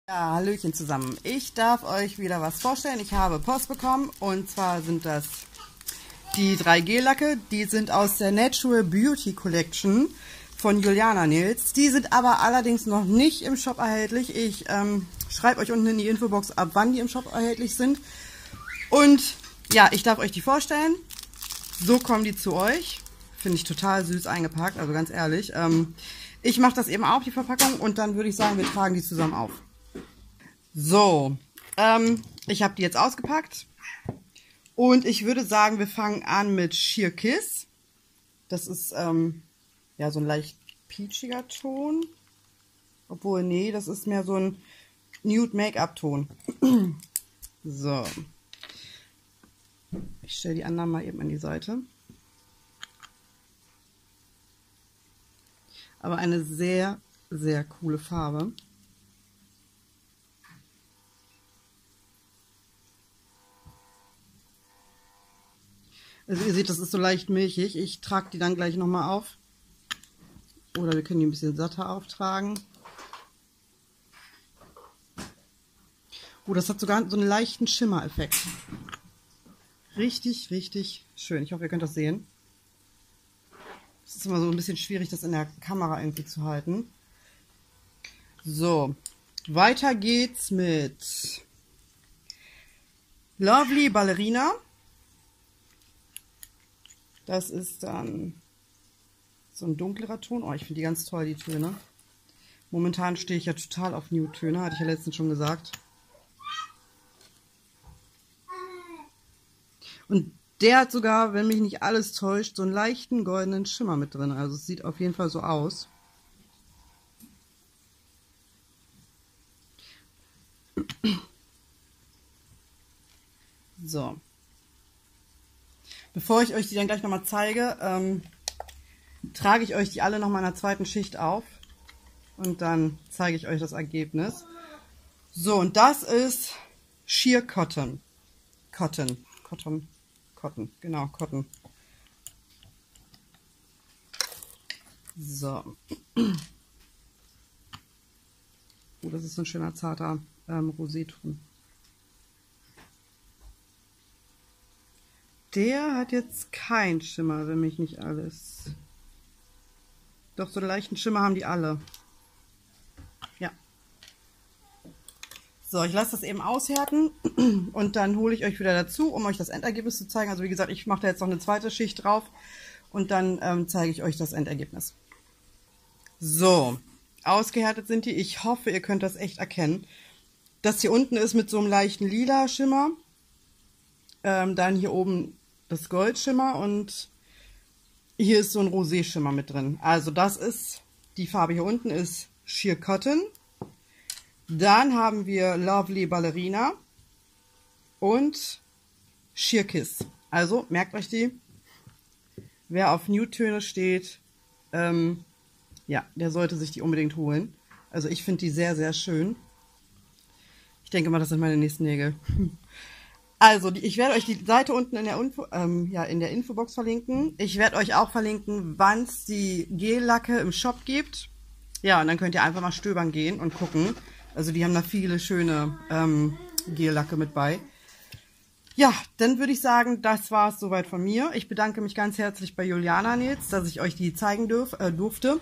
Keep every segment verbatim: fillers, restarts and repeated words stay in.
Ja, hallöchen zusammen. Ich darf euch wieder was vorstellen. Ich habe Post bekommen und zwar sind das die drei Gellacke. Die sind aus der Natural Beauty Collection von Juliana Nails. Die sind aber allerdings noch nicht im Shop erhältlich. Ich ähm, schreibe euch unten in die Infobox, ab wann die im Shop erhältlich sind. Und ja, ich darf euch die vorstellen. So kommen die zu euch. Finde ich total süß eingepackt, also ganz ehrlich. Ähm, ich mache das eben auch, die Verpackung, und dann würde ich sagen, wir tragen die zusammen auf. So, ähm, ich habe die jetzt ausgepackt und ich würde sagen, wir fangen an mit Sheer Kiss. Das ist ähm, ja so ein leicht peachiger Ton, obwohl, nee, das ist mehr so ein Nude Make-up Ton. So, ich stelle die anderen mal eben an die Seite. Aber eine sehr, sehr coole Farbe. Also ihr seht, das ist so leicht milchig. Ich trage die dann gleich nochmal auf. Oder wir können die ein bisschen satter auftragen. Oh, das hat sogar so einen leichten Schimmereffekt. Richtig, richtig schön. Ich hoffe, ihr könnt das sehen. Es ist immer so ein bisschen schwierig, das in der Kamera irgendwie zu halten. So, weiter geht's mit Lovely Ballerina. Das ist dann so ein dunklerer Ton. Oh, ich finde die ganz toll, die Töne. Momentan stehe ich ja total auf Nude-Töne, hatte ich ja letztens schon gesagt. Und der hat sogar, wenn mich nicht alles täuscht, so einen leichten goldenen Schimmer mit drin. Also es sieht auf jeden Fall so aus. So. Bevor ich euch die dann gleich nochmal zeige, ähm, trage ich euch die alle nochmal in einer zweiten Schicht auf. Und dann zeige ich euch das Ergebnis. So, und das ist Sheer Cotton. Cotton. Cotton. Cotton. Genau, Cotton. So. Oh, das ist so ein schöner, zarter ähm, Roséton. Der hat jetzt keinen Schimmer, wenn mich nicht alles... Doch, so einen leichten Schimmer haben die alle. Ja. So, ich lasse das eben aushärten und dann hole ich euch wieder dazu, um euch das Endergebnis zu zeigen. Also wie gesagt, ich mache da jetzt noch eine zweite Schicht drauf und dann ähm, zeige ich euch das Endergebnis. So, ausgehärtet sind die. Ich hoffe, ihr könnt das echt erkennen. Das hier unten ist mit so einem leichten lila Schimmer. Ähm, dann hier oben das Goldschimmer und hier ist so ein Rosé-Schimmer mit drin. Also das ist, die Farbe hier unten ist Sheer Cotton. Dann haben wir Lovely Ballerina und Sheer Kiss. Also merkt euch die. Wer auf Nude-Töne steht, ähm, ja, der sollte sich die unbedingt holen. Also ich finde die sehr, sehr schön. Ich denke mal, das sind meine nächsten Nägel. Also, die, ich werde euch die Seite unten in der, Info, ähm, ja, in der Infobox verlinken. Ich werde euch auch verlinken, wann es die Gellacke im Shop gibt. Ja, und dann könnt ihr einfach mal stöbern gehen und gucken. Also, die haben da viele schöne ähm, Gellacke mit bei. Ja, dann würde ich sagen, das war es soweit von mir. Ich bedanke mich ganz herzlich bei Juliana Nails, dass ich euch die zeigen dürf, äh, durfte.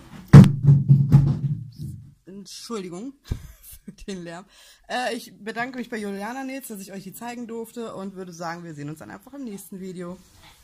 Entschuldigung. Den Lärm. Äh, ich bedanke mich bei Juliana Nails, dass ich euch die zeigen durfte und würde sagen, wir sehen uns dann einfach im nächsten Video.